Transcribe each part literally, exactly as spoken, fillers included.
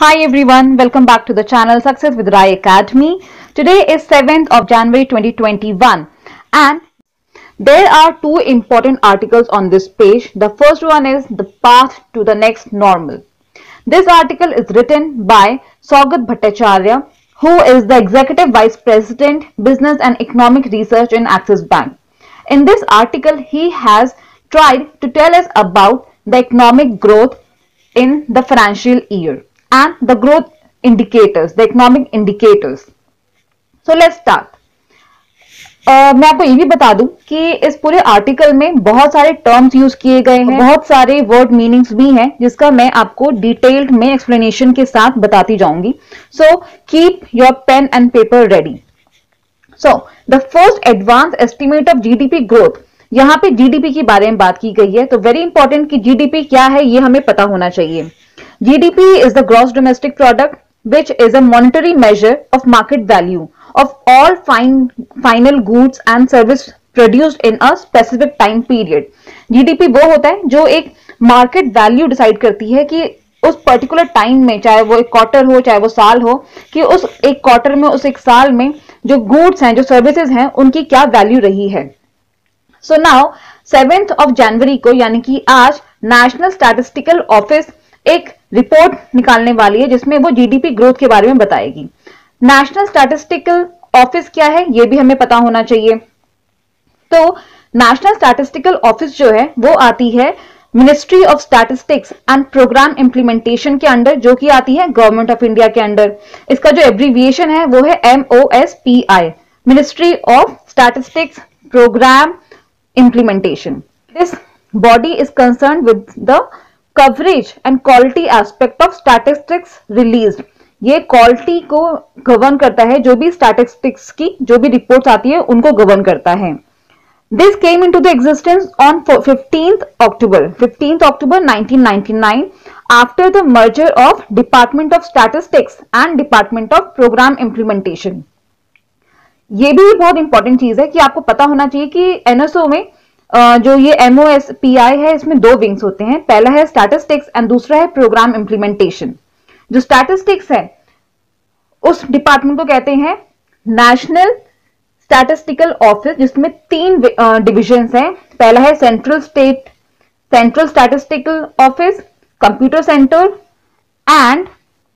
Hi everyone, welcome back to the channel Success with Rai Academy. Today is seventh of January twenty twenty-one and there are two important articles on this page. The first one is the path to the next normal. This article is written by Saugat Bhattacharya, who is the Executive Vice President, Business and Economic Research in Axis Bank. In this article, he has tried to tell us about the economic growth in the financial year and the growth indicators, the economic indicators. So let's start. Uh, मैं आपको ये भी बता दूं कि इस पूरे article में बहुत सारे टर्म्स यूज किए गए हैं, बहुत सारे वर्ड मीनिंग्स भी हैं, जिसका मैं आपको डिटेल्ड में एक्सप्लेनेशन के साथ बताती जाऊंगी. So keep your pen and paper ready. So the first advance estimate of GDP growth, यहाँ पे जीडीपी के बारे में बात की गई है. तो वेरी इंपॉर्टेंट कि जीडीपी क्या है ये हमें पता होना चाहिए. G D P is the gross domestic product, which is a monetary measure of market value of all fine, final goods and service produced in a specific time period. G D P वो होता है जो एक market value decide करती है कि उस particular time में, चाहे वो एक quarter हो चाहे वो साल हो, कि उस एक quarter में, उस एक साल में जो goods हैं, जो services हैं, उनकी क्या value रही है. So now seventh of January को, यानी कि आज National Statistical Office एक रिपोर्ट निकालने वाली है जिसमें वो जीडीपी ग्रोथ के बारे में बताएगी. नेशनल स्टैटिस्टिकल ऑफिस क्या है ये भी हमें पता होना चाहिए. तो नेशनल स्टैटिस्टिकल ऑफिस जो है वो आती है ministry of statistics and programme implementation के अंडर, जो कि आती है गवर्नमेंट ऑफ इंडिया के अंडर. इसका जो एब्रीविएशन है वो है M O S P I, ministry of statistics programme implementation. This body is concern with the coverage and quality aspect of statistics released. ये क्वालिटी को गवर्न करता है, जो भी स्टैटिस्टिक्स की जो भी रिपोर्ट्स आती है उनको गवर्न करता है. This came into the existence on fifteenth October fifteenth October nineteen ninety nine after the merger of department of statistics and department of programme implementation. ये भी बहुत इंपॉर्टेंट चीज है कि आपको पता होना चाहिए कि एनएसओ में Uh, जो ये M O S P I है इसमें दो विंग्स होते हैं. पहला है स्टैटिस्टिक्स एंड दूसरा है प्रोग्राम इंप्लीमेंटेशन. जो स्टैटिस्टिक्स है उस डिपार्टमेंट को कहते हैं नेशनल स्टैटिस्टिकल ऑफिस, जिसमें तीन डिविजन्स हैं. पहला है central state central statistical office, computer centre and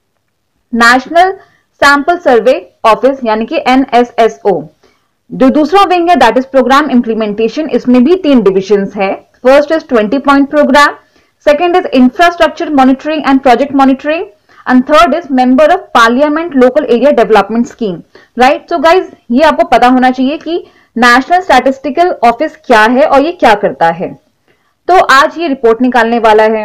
national sample survey office, यानी कि एन एस एस ओ. जो दूसरा विंग है दैट इज प्रोग्राम इंप्लीमेंटेशन, इसमें भी तीन डिविजन्स है. First is twenty point programme, second is infrastructure monitoring and project monitoring and third is member of parliament local area development scheme. Right. So guys ये आपको पता होना चाहिए कि नेशनल स्टैटिस्टिकल ऑफिस क्या है और ये क्या करता है. तो आज ये रिपोर्ट निकालने वाला है.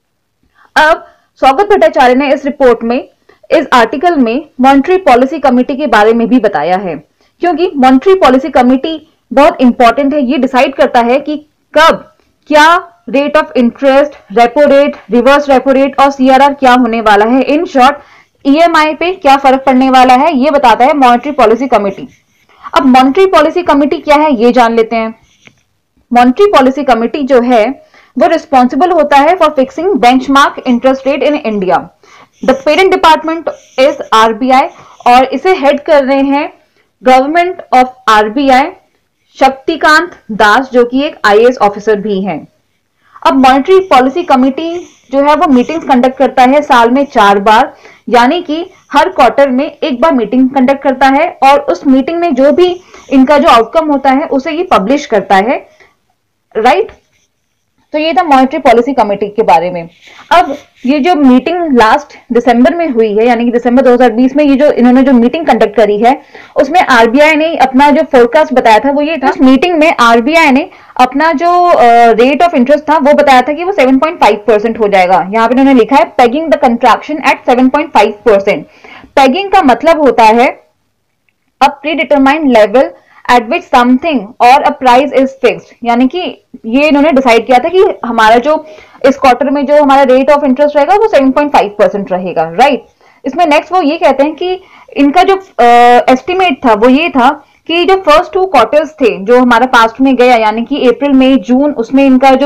अब सौगत भट्टाचार्य ने इस रिपोर्ट में, इस आर्टिकल में मॉनेटरी पॉलिसी कमेटी के बारे में भी बताया है, क्योंकि मॉनेटरी पॉलिसी कमेटी बहुत इंपॉर्टेंट है. ये डिसाइड करता है कि कब क्या rate of interest, repo rate, reverse repo rate और सीआरआर क्या होने वाला है. इन शॉर्ट ईएमआई पे क्या फर्क पड़ने वाला है ये बताता है मॉनेटरी पॉलिसी कमेटी. अब मॉनेटरी पॉलिसी कमेटी क्या है ये जान लेते हैं. मॉनेटरी पॉलिसी कमेटी जो है वो रिस्पॉन्सिबल होता है for fixing benchmark interest rate in India. The parent department is RBI और इसे हेड कर रहे हैं government of RBI Shaktikanta Das, जो कि एक आईएएस ऑफिसर भी हैं. अब मॉनेटरी पॉलिसी कमेटी जो है वो मीटिंग्स कंडक्ट करता है साल में चार बार, यानी कि हर क्वार्टर में एक बार मीटिंग कंडक्ट करता है और उस मीटिंग में जो भी इनका जो आउटकम होता है उसे ये पब्लिश करता है. राइट. तो ये था मॉनेटरी पॉलिसी कमेटी के बारे में. अब ये जो मीटिंग लास्ट दिसंबर में हुई है, यानी कि दिसंबर दो हज़ार बीस में ये जो इन्होंने जो मीटिंग कंडक्ट करी है उसमें आरबीआई ने अपना जो फोरकास्ट बताया था वो ये था. उस मीटिंग में आरबीआई ने अपना जो रेट ऑफ इंटरेस्ट था वो बताया था कि वो सेवन पॉइंट फाइव परसेंट हो जाएगा. यहाँ पे इन्होंने लिखा है pegging the contraction at seven point five percent. Pegging का मतलब होता है a predetermined level at which something और अ प्राइस इज फिक्स्ड, यानी कि ये इन्होंने डिसाइड किया था कि हमारा जो इस क्वार्टर में जो हमारा रेट ऑफ इंटरेस्ट रहेगा वो सेवन पॉइंट फाइव परसेंट रहेगा. राइट. इसमें नेक्स्ट वो ये कहते हैं कि इनका जो एस्टिमेट uh, था वो ये था कि जो फर्स्ट टू क्वार्टर्स थे जो हमारा पास्ट में गया, यानी कि अप्रैल मई जून, उसमें इनका जो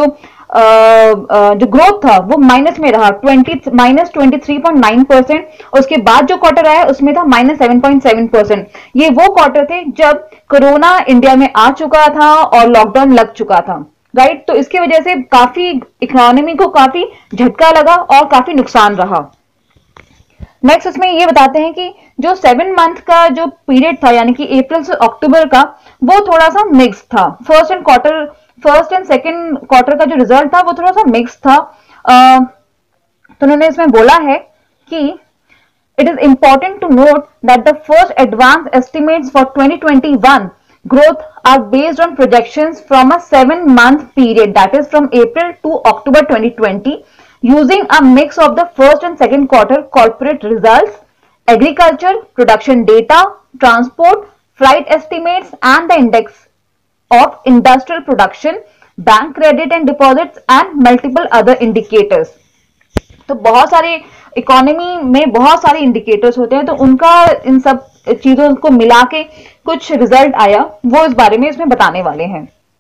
जो ग्रोथ था वो माइनस में रहा, twenty minus twenty three point nine percent. उसके बाद जो क्वार्टर आया उसमें था minus seven point seven percent. ये वो क्वार्टर थे जब कोरोना इंडिया में आ चुका था और लॉकडाउन लग चुका था, राइट। तो इसकी वजह से काफी इकोनॉमी को काफी झटका लगा और काफी नुकसान रहा। नेक्स्ट उसमें ये बताते हैं कि जो सेवन मंथ का जो पीरियड था, यानी कि अप्रैल से अक्टूबर का, वो थोड़ा सा मिक्स था। First and quarter first and second quarter का जो रिजल्ट था वो थोड़ा सा मिक्स था। आ, तो उन्होंने इसमें बोला है कि it is important to note that the first advance estimates for twenty twenty one growth are based on projections from a seven month period, that is from April to October twenty twenty, using a mix of the first and second quarter corporate results, agriculture production data, transport, freight estimates, and the index of industrial production, bank credit and deposits, and multiple other indicators. तो बहुत सारे economy में बहुत सारे indicators होते हैं, तो उनका इन सब चीजों को मिला के कुछ रिजल्ट आया, वो इस बारे में इसमें बताने वाले हैं।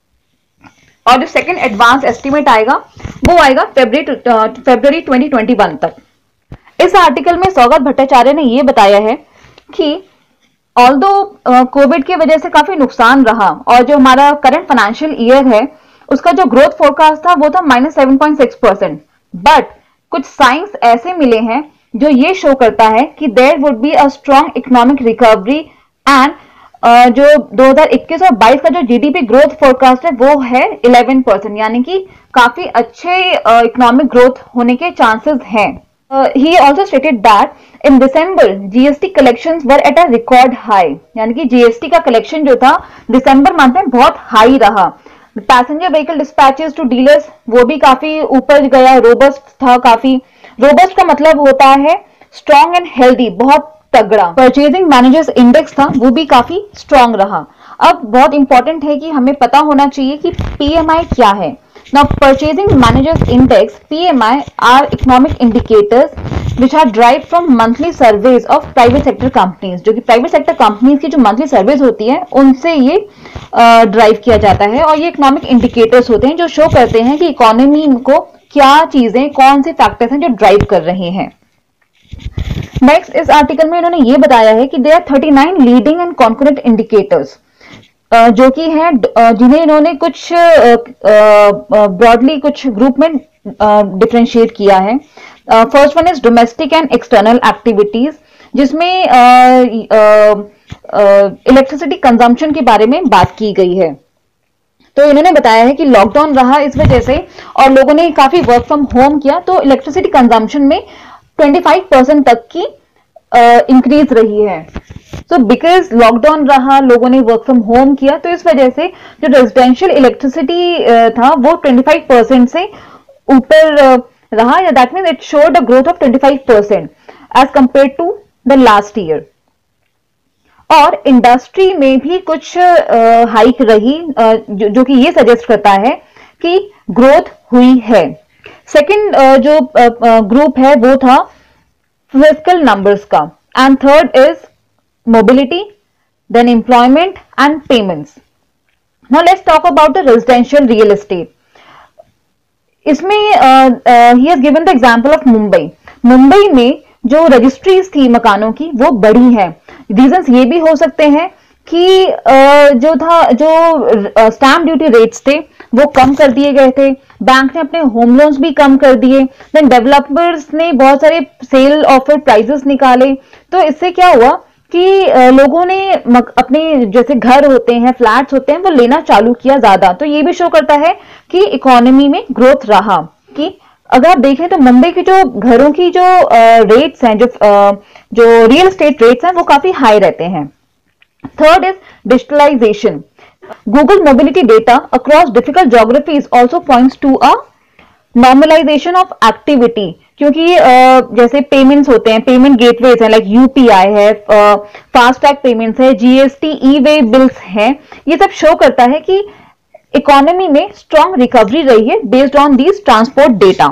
और जो सेकंड एडवांस एस्टिमेट आएगा वो आएगा फरवरी फरवरी ट्वेंटी ट्वेंटी वन तक। इस आर्टिकल में सौगत भट्टाचार्य ने ये बताया है कि ऑल्दो कोविड की वजह से काफी नुकसान रहा और जो हमारा करंट फाइनेंशियल ईयर है उसका जो ग्रोथ फोरकास्ट था वो था minus seven point six percent, but कुछ साइंस ऐसे मिले हैं जो ये शो करता है कि there would be a strong economic recovery and जो दो हज़ार इक्कीस और बाईस का जो जीडीपी ग्रोथ फोरकास्ट है वो है इलेवन परसेंट, यानी कि काफी अच्छे इकोनॉमिक ग्रोथ होने के चांसेस हैं। He also stated that in December GST collections were at a record high, यानी कि जीएसटी का कलेक्शन जो था दिसंबर मंथ में बहुत हाई रहा। Passenger vehicle dispatches to dealers वो भी काफी ऊपर गया, रोबस्ट था काफी। रोबस्ट का मतलब होता है स्ट्रॉन्ग एंड हेल्दी, बहुत तगड़ा। परचेजिंग मैनेजर्स इंडेक्स था वो भी काफी स्ट्रॉन्ग रहा। अब बहुत इंपॉर्टेंट है कि हमें पता होना चाहिए कि पीएमआई क्या है। Now purchasing managers index PMI are economic indicators which are drive from monthly surveys of private sector companies, जो कि प्राइवेट सेक्टर कंपनीज की जो मंथली सर्वेज होती है उनसे ये ड्राइव uh, किया जाता है। और ये इकोनॉमिक इंडिकेटर्स होते हैं जो शो करते हैं कि इकोनॉमी को क्या चीजें, कौन से फैक्टर्स हैं जो ड्राइव कर रहे हैं। नेक्स्ट इस आर्टिकल में इन्होंने ये बताया है कि there are thirty nine leading and concurrent indicators, जो कि हैं जिन्हें इन्होंने कुछ ब्रॉडली कुछ ग्रुप में डिफरेंशिएट किया है। First one is domestic and external activities, जिसमें इलेक्ट्रिसिटी कंजम्पशन के बारे में बात की गई है। तो इन्होंने बताया है कि लॉकडाउन रहा इस वजह से और लोगों ने काफी वर्क फ्रॉम होम किया, तो इलेक्ट्रिसिटी कंजम्पशन में ट्वेंटी फाइव परसेंट तक की इंक्रीज uh, रही है। सो बिकॉज लॉकडाउन रहा, लोगों ने वर्क फ्रॉम होम किया, तो इस वजह से जो रेजिडेंशियल इलेक्ट्रिसिटी uh, था वो ट्वेंटी फाइव परसेंट से ऊपर uh, रहा, या that means it showed a growth of twenty five percent as compare to the last year. और इंडस्ट्री में भी कुछ हाइक uh, रही, uh, जो, जो कि ये सजेस्ट करता है कि ग्रोथ हुई है। सेकंड uh, जो ग्रुप uh, uh, है वो था फिजिकल नंबर्स का, and third is mobility, then employment and payments. Now let's talk about the residential real estate. इसमें he has given the example of Mumbai. Mumbai में जो रजिस्ट्रीज थी मकानों की वो बढ़ी है। रीजंस ये भी हो सकते हैं कि uh, जो था जो स्टैम्प ड्यूटी रेट्स थे वो कम कर दिए गए थे, बैंक ने अपने होम लोन्स भी कम कर दिए, देन डेवलपर्स ने बहुत सारे सेल ऑफर प्राइसेस निकाले। तो इससे क्या हुआ कि लोगों ने अपने जैसे घर होते हैं, फ्लैट्स होते हैं, वो लेना चालू किया ज्यादा। तो ये भी शो करता है कि इकोनॉमी में ग्रोथ रहा। कि अगर आप देखें तो मुंबई की जो घरों की जो रेट्स हैं, जो जो रियल एस्टेट रेट्स हैं, वो काफी हाई रहते हैं। Third is digitalisation. Google mobility data across difficult geographies also points to a normalization of activity, क्योंकि जैसे पेमेंट्स होते हैं, पेमेंट गेटवेज हैं, लाइक यूपीआई है, फास्ट टैग पेमेंट्स है, जीएसटी, ई वे बिल्स हैं, ये सब शो करता है कि इकोनॉमी में स्ट्रॉन्ग रिकवरी रही है based on these transport data.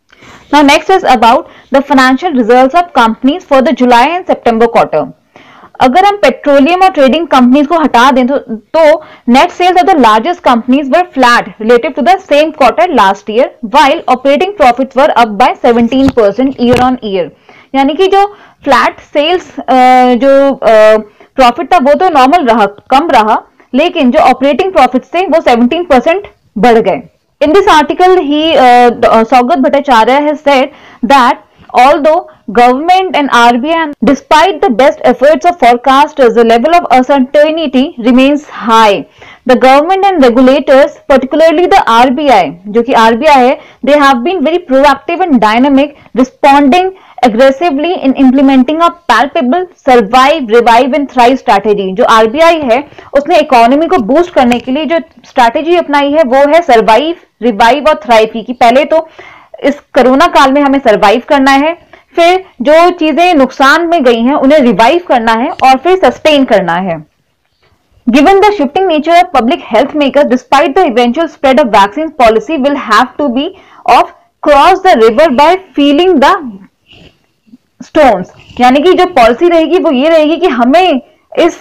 Now next is about the financial results of companies for the July and September quarter. अगर हम पेट्रोलियम और ट्रेडिंग कंपनीज को हटा दें तो तो net sales of the largest companies were flat relative to the same quarter last year while operating profits were up by seventeen percent year on year. यानी कि जो फ्लैट सेल्स जो प्रॉफिट था वो तो नॉर्मल रहा, कम रहा, लेकिन जो ऑपरेटिंग प्रॉफिट थे वो सेवनटीन परसेंट बढ़ गए। In this article, he uh, Saugat Bhattacharya has said that although government and R B I, despite the best efforts of forecasters, the level of uncertainty remains high. The government and regulators, particularly the R B I, जो कि R B I है, they have been very proactive and dynamic, responding aggressively in implementing a palpable survive, revive and thrive strategy। जो R B I है उसने economy को boost करने के लिए जो स्ट्रैटेजी अपनाई है वो है सर्वाइव, रिवाइव और थ्राइव की। कि पहले तो इस कोरोना काल में हमें सर्वाइव करना है, फिर जो चीजें नुकसान में गई हैं उन्हें रिवाइव करना है और फिर सस्टेन करना है। Given the shifting nature of public health makers, despite the eventual spread of vaccines, policy will have to be of cross the river by feeling the stones। यानी कि जो पॉलिसी रहेगी वो ये रहेगी कि हमें इस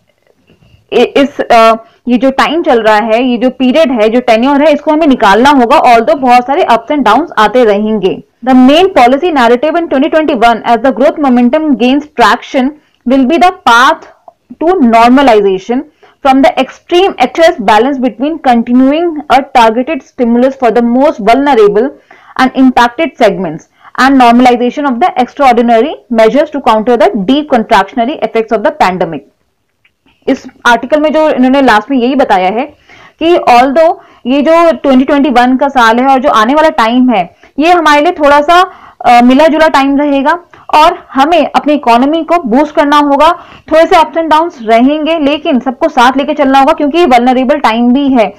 इस आ, ये जो टाइम चल रहा है, ये जो पीरियड है, जो टेन्योर है, इसको हमें निकालना होगा, ऑल्दो बहुत सारे अप्स एंड डाउन्स आते रहेंगे। The main policy narrative in twenty twenty one as the growth momentum gains traction will be the path to normalisation from the extreme excess balance between continuing a targeted stimulus for the most vulnerable and impacted segments and normalization of the extraordinary measures to counter the deep contractionary effects of the pandemic। इस article में जो इन्होंने last में यही बताया है कि although ये जो ट्वेंटी ट्वेंटी वन का साल है और जो आने वाला टाइम है ये हमारे लिए थोड़ा सा आ, मिला जुला टाइम रहेगा और हमें अपनी इकोनॉमी को बूस्ट करना होगा। थोड़े से अप्स एंड डाउन्स रहेंगे लेकिन सबको साथ लेके चलना होगा क्योंकि ये वल्नरेबल टाइम भी है।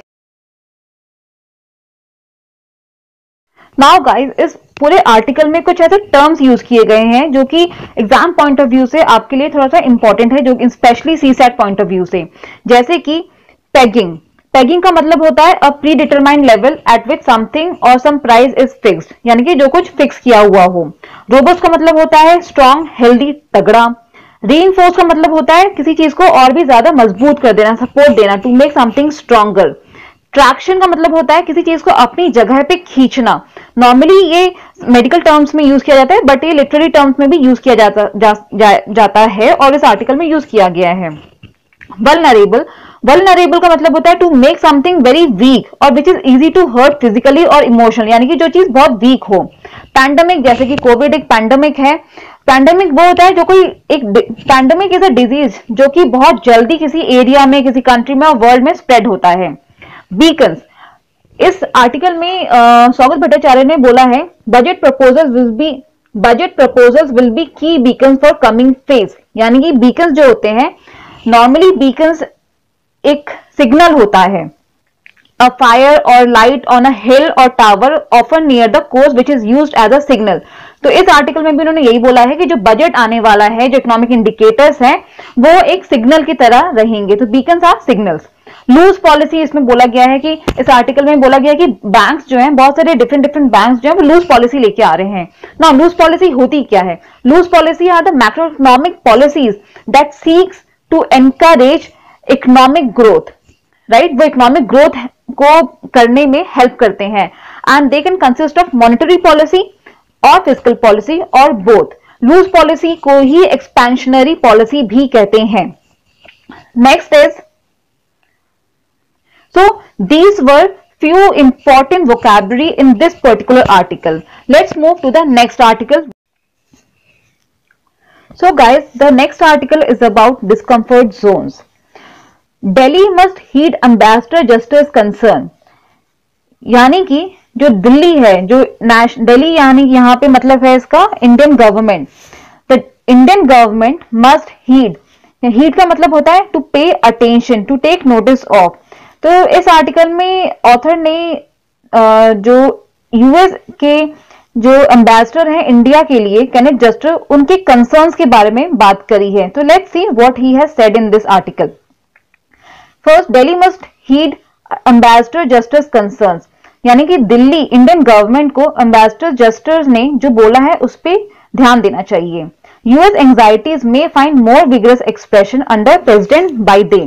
नाउ गाइस, इस पूरे आर्टिकल में कुछ ऐसे टर्म्स यूज किए गए हैं जो कि एग्जाम पॉइंट ऑफ व्यू से आपके लिए थोड़ा सा इंपॉर्टेंट है, जो specially CSAT point of view से। जैसे कि पेगिंग। पेगिंग का मतलब होता है a predetermined level at which something और सम प्राइस इज फिक्स्ड, यानी कि जो कुछ फिक्स किया हुआ हो। रोबस्ट का मतलब होता है स्ट्रॉन्ग, हेल्दी, तगड़ा। रीइंफोर्स का मतलब होता है किसी चीज को और भी ज्यादा मजबूत कर देना, सपोर्ट देना, to make something stronger. Traction का मतलब होता है किसी चीज को अपनी जगह पे खींचना। नॉर्मली ये मेडिकल टर्म्स में यूज किया जाता है बट ये लिटरेरी टर्म्स में भी यूज किया जाता जा, जा, जाता है और इस आर्टिकल में यूज किया गया है। वल्नरेबल। वल्नरेबल का मतलब होता है to make something very weak और which is easy to hurt physically और इमोशनली, यानी कि जो चीज बहुत वीक हो। पैंडेमिक, जैसे कि कोविड एक पैंडेमिक है। पैंडेमिक वो होता है जो कोई एक पैंडेमिक इज अ डिजीज जो कि बहुत जल्दी किसी एरिया में, किसी कंट्री में और वर्ल्ड में स्प्रेड होता है। बीकन्स। इस आर्टिकल में सौगत भट्टाचार्य ने बोला है budget proposals will be budget proposals will be key beacons for coming phase, यानी कि बीकन्स जो होते हैं, नॉर्मली बीकन्स एक सिग्नल होता है, अ फायर और लाइट ऑन अ हिल और tower often near the coast which is used as a signal. तो इस आर्टिकल में भी उन्होंने यही बोला है कि जो बजट आने वाला है, जो इकोनॉमिक इंडिकेटर्स हैं, वो एक सिग्नल की तरह रहेंगे। तो beacons are signals. Loose policy, इसमें बोला गया है कि इस आर्टिकल में बोला गया है कि बैंक्स जो हैं, बहुत सारे डिफरेंट डिफरेंट बैंक्स जो हैं वो लूज पॉलिसी लेके आ रहे हैं ना। लूज पॉलिसी होती क्या है? Loose policy are the macroeconomic policies that seeks to encourage economic growth, right. वो इकोनॉमिक ग्रोथ को करने में हेल्प करते हैं and they can consist of monetary policy और फिस्कल पॉलिसी और बोथ। लूज पॉलिसी को ही एक्सपेंशनरी पॉलिसी भी कहते हैं। Next is, so these were few important vocabulary in this particular article. Let's move to the next article. So guys, the next article is about discomfort zones. Delhi must heed Ambassador Justice concern. यानी कि जो दिल्ली है, जो दिल्ली यानी यहाँ पे मतलब है इसका Indian government. The Indian government must heed. Heed का मतलब होता है to pay attention, to take notice of. तो इस आर्टिकल में ऑथर ने जो यूएस के जो एम्बेसडर हैं इंडिया के लिए, केनेथ जस्टर, उनके कंसर्न्स के बारे में बात करी है। तो let's see what he has said in this article. First, Delhi must heed ambassador Juster's concerns, यानी कि दिल्ली, इंडियन गवर्नमेंट को एम्बेसडर जस्टिस ने जो बोला है उस पर ध्यान देना चाहिए। US anxieties may find more vigorous expression under President Biden.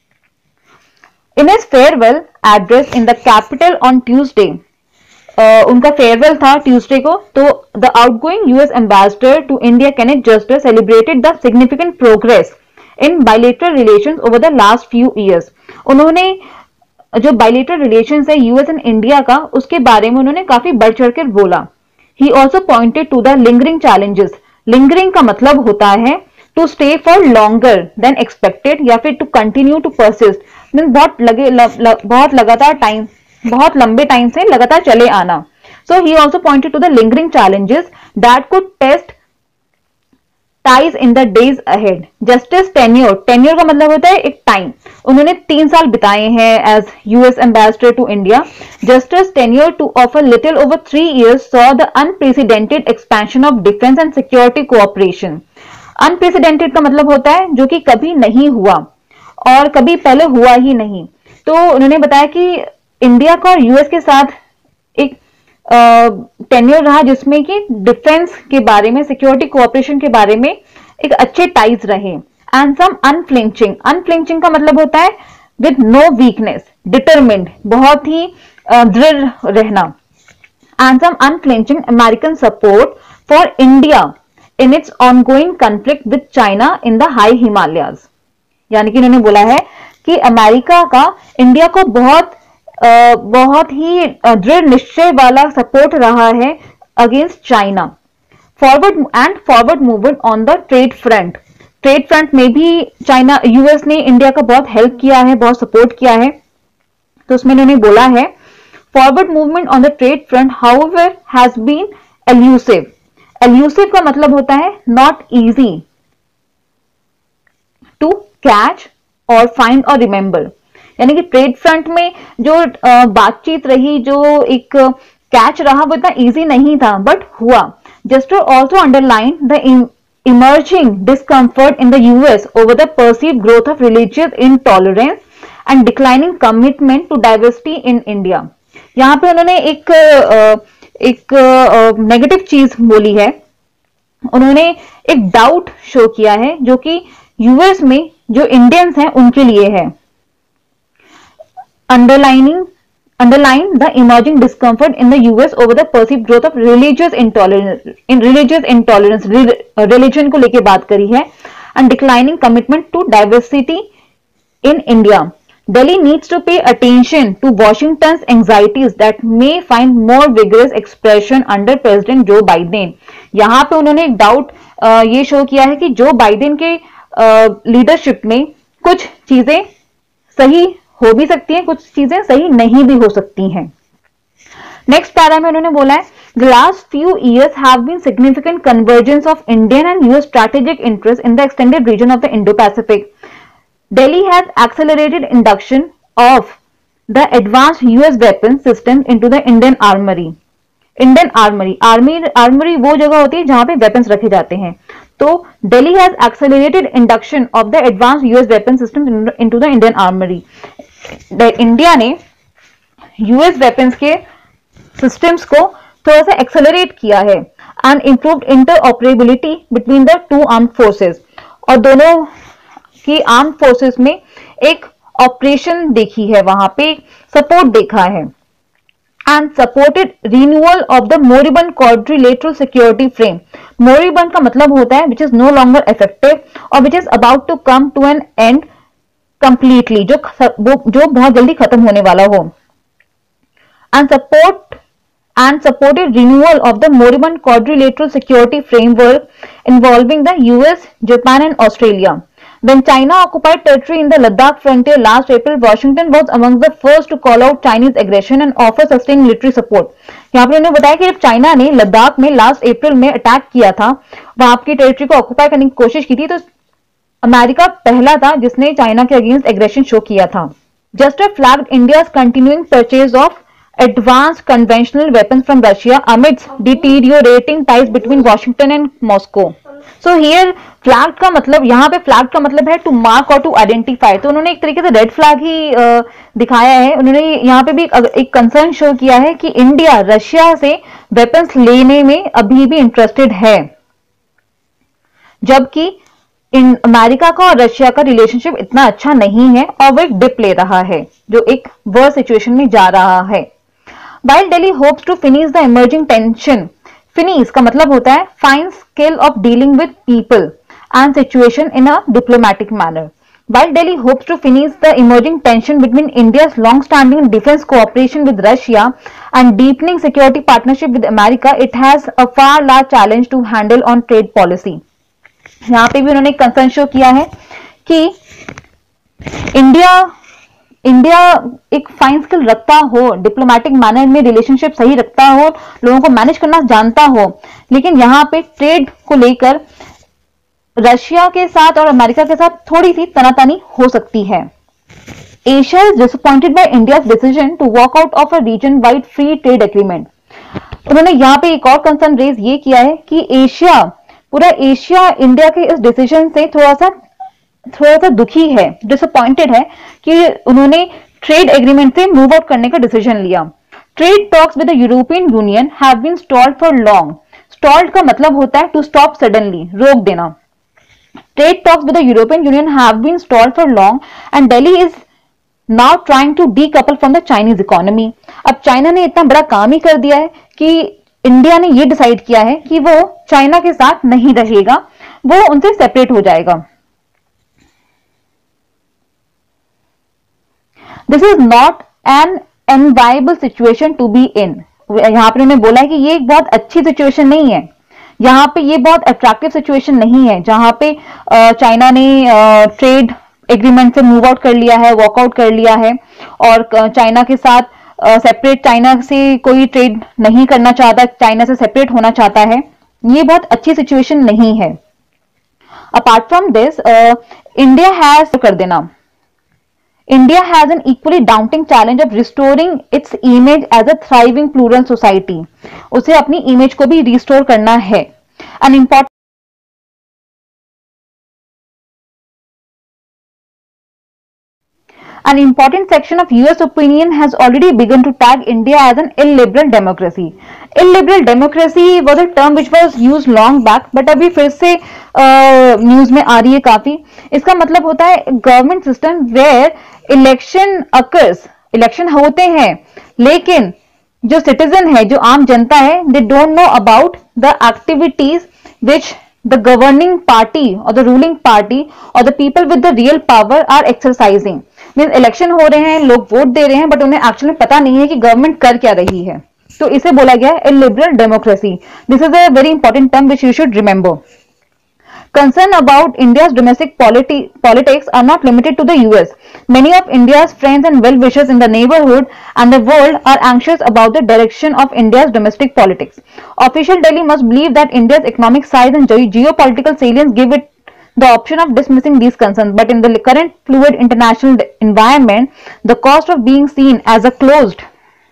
In his farewell address in the Capitol on Tuesday, uh, उनका फेयरवेल था ट्यूसडे को, तो the outgoing US ambassador to India Kenneth Juster celebrated the significant progress in bilateral relations over the last few years. उन्होंने जो bilateral relations है US and India का, उसके बारे में उन्होंने काफी बढ़ चढ़कर बोला। He also pointed to the lingering challenges. Lingering का मतलब होता है to stay for longer than expected, या फिर to continue to persist, mean बहुत लगे ल, ल, बहुत लगातार टाइम, बहुत लंबे टाइम से लगातार चले आना। So he also pointed to the lingering challenges that could test ties in the days ahead. Juster's tenure, tenure का मतलब होता है एक टाइम, उन्होंने तीन साल बिताए हैं as US ambassador to India. Juster's tenure to offer little over three years saw the unprecedented expansion of defence and security cooperation. Unprecedented का मतलब होता है जो कि कभी नहीं हुआ और कभी पहले हुआ ही नहीं। तो उन्होंने बताया कि इंडिया का और यूएस के साथ एक टेन्योर रहा जिसमें कि डिफेंस के बारे में, सिक्योरिटी कोऑपरेशन के बारे में एक अच्छे टाइज रहे। एंड सम अनफ्लिंचिंग, अनफ्लिंचिंग का मतलब होता है विद नो वीकनेस, डिटरमिन्ड, बहुत ही दृढ़ रहना। And some unflinching American support for India in its ongoing conflict with China in the high Himalayas. यानी कि उन्होंने बोला है कि अमेरिका का इंडिया को बहुत Uh, बहुत ही दृढ़ निश्चय वाला सपोर्ट रहा है against China. Forward and forward movement on the trade front, trade front में भी चाइना यूएस ने इंडिया का बहुत हेल्प किया है, बहुत सपोर्ट किया है। तो उसमें उन्होंने बोला है forward movement on the trade front however has been elusive. Elusive का मतलब होता है नॉट इजी टू कैच और फाइंड और रिमेंबर। यानी कि ट्रेड फ्रंट में जो बातचीत रही, जो एक कैच रहा, वो इतना इजी नहीं था, बट हुआ। Juster also underlined the emerging discomfort in the US over the perceived growth of religious intolerance and declining commitment to diversity in India. यहाँ पे उन्होंने एक एक नेगेटिव चीज बोली है, उन्होंने एक डाउट शो किया है जो कि यूएस में जो इंडियंस हैं उनके लिए है। Underlining, underline the emerging discomfort in the U S over the perceived growth of religious intolerance, in religious intolerance, religion को लेके बात करी है, and declining commitment to diversity in India. Delhi needs to pay attention to Washington's anxieties that may find more vigorous expression under President Joe Biden. यहाँ पे उन्होंने एक doubt ये शो किया है कि जो बाइडेन के लीडरशिप में कुछ चीजें सही हो भी सकती हैं, कुछ चीजें सही नहीं भी हो सकती हैं। नेक्स्ट पैरा में उन्होंने बोला है the last few years have been significant convergence of Indian and US strategic interest in the extended region of the Indo Pacific. Delhi has accelerated induction of the advanced U S weapon systems into the Indian armory. Indian armoury, army armoury वो जगह होती है जहां पे weapons रखे जाते हैं। तो Delhi has accelerated induction of the advanced US weapon system into the Indian armoury. India ने यूएस वेपन्स के सिस्टम्स को थोड़ा सा एक्सेलरेट किया है and improved interoperability between the two armed forces, और दोनों की आर्म्ड फोर्सेस में एक ऑपरेशन देखी है, वहां पे सपोर्ट देखा है। And supported renewal of the moribund quadrilateral security frame. Moribund का मतलब होता है which is no longer effective और which is about to come to an end completely, जो जो बहुत जल्दी खत्म होने वाला हो। And support and supported renewal of the moribund quadrilateral security framework involving the U S, Japan and Australia. When China occupied territory in the Ladakh frontier last April, Washington was among the first to call out Chinese aggression and offer sustained military support. यहाँ पर उन्होंने बताया कि जब China ने लद्दाख में last April में attack किया था, वहां की टेरिटरी को ऑक्यूपाई करने की कोशिश की थी, तो अमेरिका पहला था जिसने चाइना के अगेंस्ट एग्रेशन शो किया था। Just flagged India's continuing purchase of advanced conventional weapons from Russia amidst deteriorating ties between Washington and Moscow. So here flagged का मतलब, यहाँ पे flagged का मतलब है to mark और to identify। तो उन्होंने एक तरीके से रेड फ्लैग ही आ, दिखाया है। उन्होंने यहाँ पे भी एक कंसर्न शो किया है कि इंडिया रशिया से वेपन्स लेने में अभी भी इंटरेस्टेड है। जबकि इन अमेरिका का और रशिया का रिलेशनशिप इतना अच्छा नहीं है और वो एक डिप ले रहा है, जो एक वर्स्ट सिचुएशन में जा रहा है। While Delhi hopes to finish the emerging tension, finish का मतलब होता है find skill of dealing with people and situation in a diplomatic manner. While Delhi hopes to finish the emerging tension between India's long-standing defense cooperation with Russia and deepening security partnership with America, it has a far large challenge to handle on trade policy. यहाँ पे भी उन्होंने एक concern show किया है कि India India एक fine skill रखता हो, डिप्लोमेटिक मैनर में रिलेशनशिप सही रखता हो, लोगों को मैनेज करना जानता हो, लेकिन यहाँ पे ट्रेड को लेकर रशिया के साथ और अमेरिका के साथ थोड़ी सी तनातनी हो सकती है। Asia is disappointed by India's decision to walk out of a region wide free trade agreement. उन्होंने यहाँ पे एक और कंसर्न रेज ये किया है कि एशिया पूरा एशिया इंडिया के इस डिसीजन से थोड़ा सा थोड़ा सा दुखी है, डिसअपॉइंटेड है कि उन्होंने ट्रेड एग्रीमेंट से मूव आउट करने का डिसीजन लिया। Trade talks with the European Union have been stalled for long. Stalled का मतलब होता है टू स्टॉप सडनली, रोक देना। Trade talks with the European Union have been stalled for long and Delhi is now trying to decouple from the Chinese economy. अब China ने इतना बड़ा काम ही कर दिया है कि इंडिया ने ये डिसाइड किया है कि वो चाइना के साथ नहीं रहेगा, वो उनसे सेपरेट हो जाएगा। This is not an enviable situation to be in. यहां पर उन्होंने बोला है कि ये एक बहुत अच्छी सिचुएशन नहीं है, यहाँ पे ये बहुत अट्रैक्टिव सिचुएशन नहीं है जहां पे चाइना ने ट्रेड एग्रीमेंट से मूव आउट कर लिया है, वॉकआउट कर लिया है और चाइना के साथ सेपरेट, चाइना से कोई ट्रेड नहीं करना चाहता, चाइना से सेपरेट होना चाहता है। ये बहुत अच्छी सिचुएशन नहीं है। Apart from this, India has कर देना India has an equally daunting challenge of restoring its image as a thriving plural society. उसे अपनी इमेज को भी रिस्टोर करना है। An important An important section of U S opinion has already begun to tag India as an illiberal democracy. Illiberal democracy was a term which was used long back, but अभी फिर से news में आ रही है काफी। इसका मतलब होता है government system where election occurs, election होते हैं लेकिन जो सिटीजन है, जो आम जनता है, they don't know about the activities which the governing party or the ruling party or the people with the real power are exercising. Means election हो रहे हैं, लोग वोट दे रहे हैं, बट उन्हें एक्चुअली पता नहीं है कि गवर्नमेंट कर क्या रही है, तो इसे बोला गया है illiberal democracy. This is a very important term which you should remember. Concern about India's domestic politi politics are not limited to the U S. Many of India's friends and well-wishers in the neighborhood and the world are anxious about the direction of India's domestic politics. Official Delhi must believe that India's economic size and ge geopolitical salience give it the option of dismissing these concerns. But in the current fluid international environment, the cost of being seen as a closed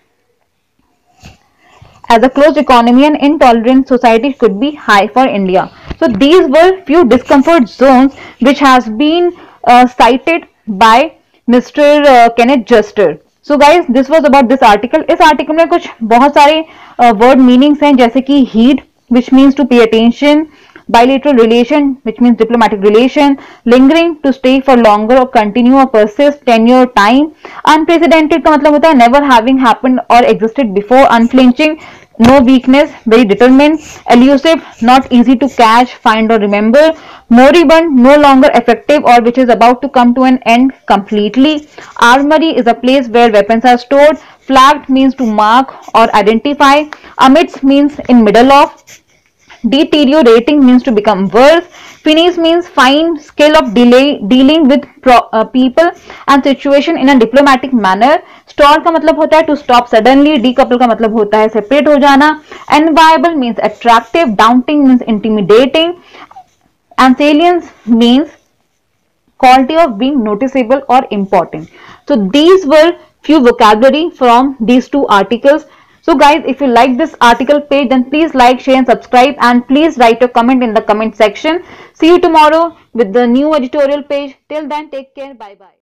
as a closed economy and intolerant society could be high for India. So these were few discomfort zones which has been uh, cited by Mister Uh, Kenneth Juster. So guys, this was about this article. इस article में कुछ बहुत सारे uh, word meanings हैं, जैसे कि heed which means to pay attention, bilateral relation which means diplomatic relation, lingering to stay for longer or continue or persist, tenure, time, unprecedented का मतलब होता है never having happened or existed before, unflinching, no weakness, very determined, elusive, not easy to catch, find or remember, moribund, no longer effective or which is about to come to an end completely, armory is a place where weapons are stored, flagged means to mark or identify, amidst means in middle of, deteriorating means to become worse, finish means fine skill of delay dealing with pro, uh, people and situation in a diplomatic manner, stall का मतलब होता है to stop suddenly, decouple का मतलब होता है separate हो जाना, enviable means attractive, daunting means intimidating, and salience means quality of being noticeable or important. So these were few vocabulary from these two articles. So guys, if you like this article page, then please like, share and subscribe, and please write your comment in the comment section. See you tomorrow with the new editorial page. Till then, take care. Bye bye.